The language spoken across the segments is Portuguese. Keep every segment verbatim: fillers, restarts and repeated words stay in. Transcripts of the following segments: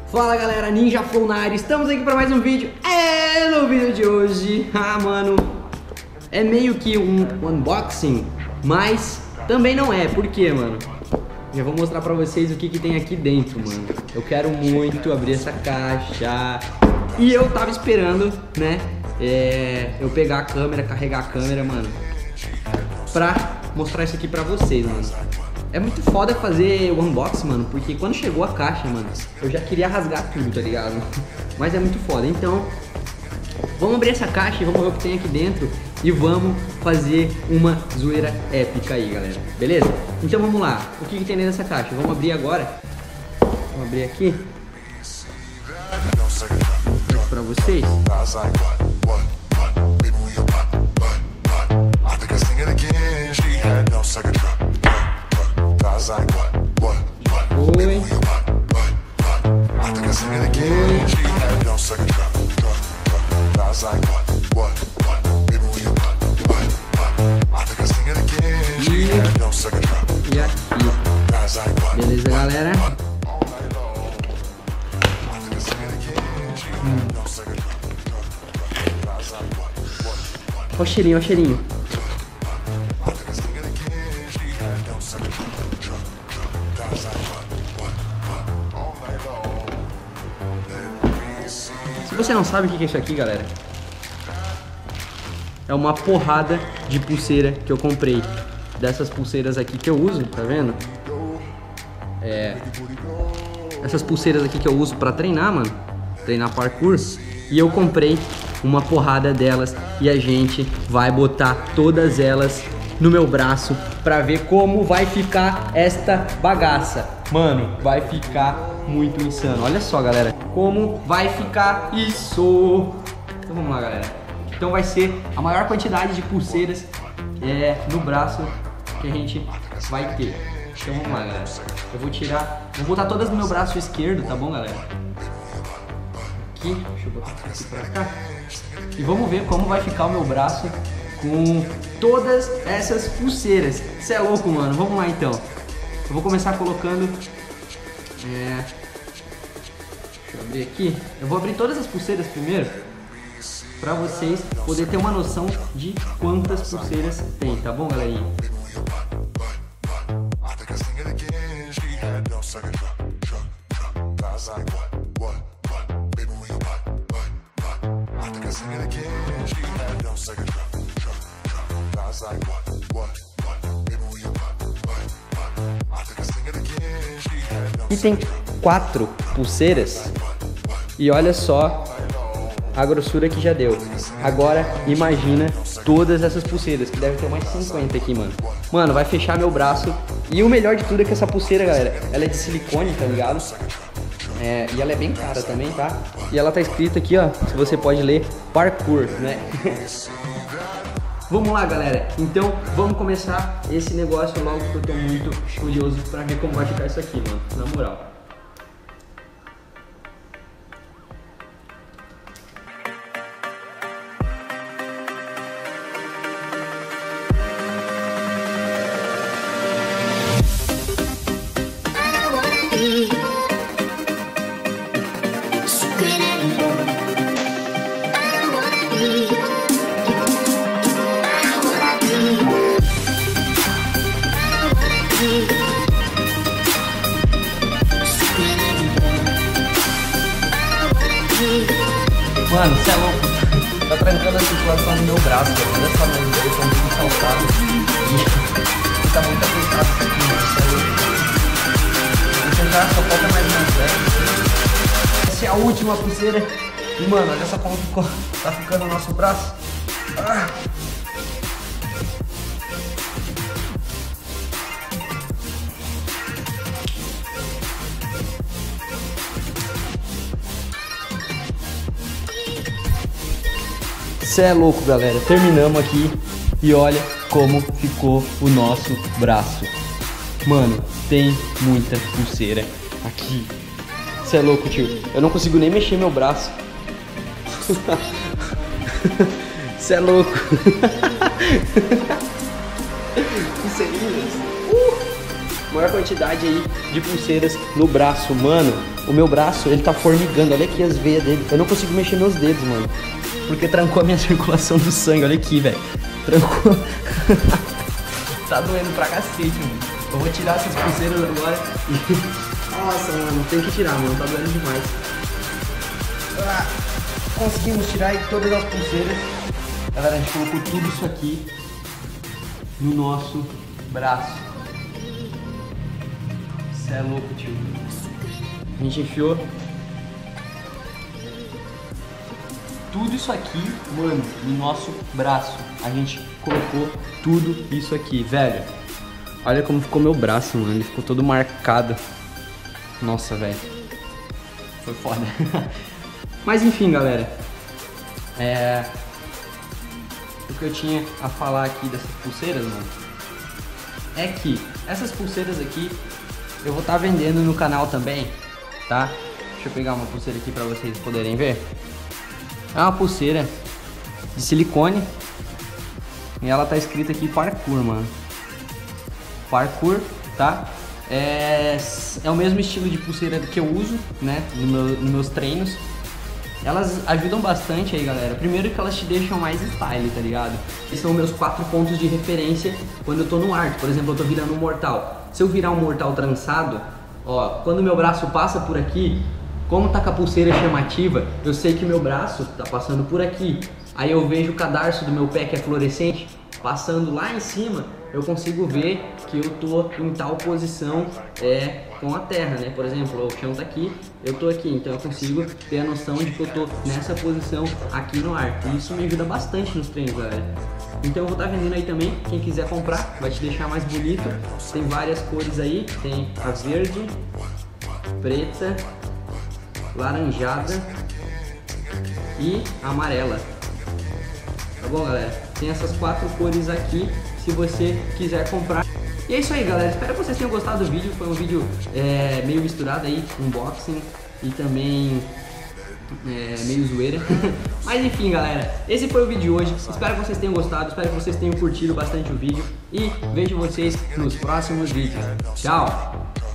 Fala galera, Ninja Flow na área, estamos aqui para mais um vídeo. É, no vídeo de hoje, ah mano, é meio que um unboxing, mas também não é, por quê, mano? Já vou mostrar pra vocês o que que tem aqui dentro, mano. Eu quero muito abrir essa caixa. E eu tava esperando, né, é, eu pegar a câmera, carregar a câmera, mano, pra mostrar isso aqui pra vocês, mano. É muito foda fazer o unboxing, mano, porque quando chegou a caixa, mano, eu já queria rasgar tudo, tá ligado? Mas é muito foda, então vamos abrir essa caixa e vamos ver o que tem aqui dentro e vamos fazer uma zoeira épica aí, galera, beleza? Então vamos lá, o que que tem dentro dessa caixa? Vamos abrir agora. Vamos abrir aqui pra vocês. Oi. E, e aqui. Beleza, galera? Hum. Olha o cheirinho, olha o cheirinho. Se você não sabe o que é isso aqui, galera, é uma porrada de pulseira que eu comprei. Dessas pulseiras aqui que eu uso, tá vendo? É, essas pulseiras aqui que eu uso pra treinar, mano. Treinar parkour. E eu comprei uma porrada delas e a gente vai botar todas elas no meu braço pra ver como vai ficar esta bagaça. Mano, vai ficar muito insano. Olha só, galera, como vai ficar isso. Então vamos lá, galera. Então vai ser a maior quantidade de pulseiras é, no braço que a gente vai ter. Então vamos lá, galera. Eu vou tirar, vou botar todas no meu braço esquerdo, tá bom, galera? Aqui, deixa eu botar aqui pra cá. E vamos ver como vai ficar o meu braço com todas essas pulseiras. Você é louco, mano. Vamos lá, então. Eu vou começar colocando... É... Deixa eu abrir aqui. Eu vou abrir todas as pulseiras primeiro, pra vocês poderem ter uma noção de quantas pulseiras tem, tá bom, galerinha? E tem quatro pulseiras e olha só a grossura que já deu. Agora imagina todas essas pulseiras, que deve ter mais cinquenta aqui, mano. Mano, vai fechar meu braço. E o melhor de tudo é que essa pulseira, galera, ela é de silicone, tá ligado? É, e ela é bem cara também, tá? E ela tá escrita aqui, ó, se você pode ler, parkour, né? Vamos lá, galera. Então, vamos começar esse negócio logo, que eu tô muito curioso pra ver como vai ficar isso aqui, mano. Na moral. Mano, você é louco. Tá trancando a circulação no meu braço, cara. Olha só, meus dedos estão muito saltados. E tá muito apertado isso aqui, mano. Você é louco. Vou tentar, só falta mais uma vez. Essa é a última pulseira. E, mano, olha só como ficou. Tá ficando o nosso braço. Ah. Cê é louco, galera. Terminamos aqui e olha como ficou o nosso braço. Mano, tem muita pulseira aqui. Cê é louco, tio. Eu não consigo nem mexer meu braço. Cê é louco. Pulseirinhas. Uh! maior quantidade aí de pulseiras no braço, mano. O meu braço, ele tá formigando, olha aqui as veias dele. Eu não consigo mexer meus dedos, mano, porque trancou a minha circulação do sangue, olha aqui, velho. Trancou. Tá doendo pra cacete, mano. Eu vou tirar essas pulseiras agora. Nossa, mano, tem que tirar, mano, tá doendo demais. Ah, conseguimos tirar aí todas as pulseiras. Galera, a gente colocou tudo isso aqui no nosso braço. Cê é louco, tio. A gente enfiou tudo isso aqui, mano, no nosso braço. A gente colocou tudo isso aqui, velho. Olha como ficou meu braço, mano. Ele ficou todo marcado. Nossa, velho. Foi foda. Mas enfim, galera. É... O que eu tinha a falar aqui dessas pulseiras, mano, é que essas pulseiras aqui eu vou estar tá vendendo no canal também, tá? Deixa eu pegar uma pulseira aqui pra vocês poderem ver. É uma pulseira de silicone e ela tá escrita aqui parkour, mano. Parkour, tá? É, é o mesmo estilo de pulseira que eu uso, né, no meu, nos meus treinos. Elas ajudam bastante aí, galera. Primeiro que elas te deixam mais style, tá ligado? Esses são meus quatro pontos de referência quando eu tô no arte. Por exemplo, eu tô virando um mortal. Se eu virar um mortal trançado, ó, quando o meu braço passa por aqui, como tá com a pulseira chamativa, eu sei que o meu braço tá passando por aqui. Aí eu vejo o cadarço do meu pé, que é fluorescente, passando lá em cima, eu consigo ver que eu tô em tal posição é, com a terra, né? Por exemplo, o chão tá aqui, eu tô aqui, então eu consigo ter a noção de que eu tô nessa posição aqui no ar. E isso me ajuda bastante nos treinos, galera. Então eu vou estar tá vendendo aí também, quem quiser comprar, vai te deixar mais bonito. Tem várias cores aí, tem a verde, preta, laranjada e amarela. Tá bom, galera? Tem essas quatro cores aqui, se você quiser comprar. E é isso aí, galera. Espero que vocês tenham gostado do vídeo. Foi um vídeo é, meio misturado aí, unboxing e também é, meio zoeira. Mas enfim, galera, esse foi o vídeo de hoje. Espero que vocês tenham gostado, espero que vocês tenham curtido bastante o vídeo. E vejo vocês nos próximos vídeos. Tchau!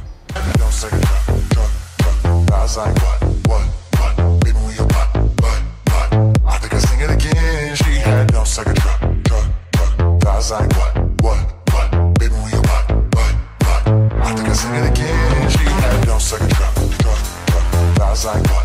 Second truck, truck, truck. I was like, what, what, what? Baby, we what, what, what? I think I sing it again. She had no second truck, truck, truck. I was like, what?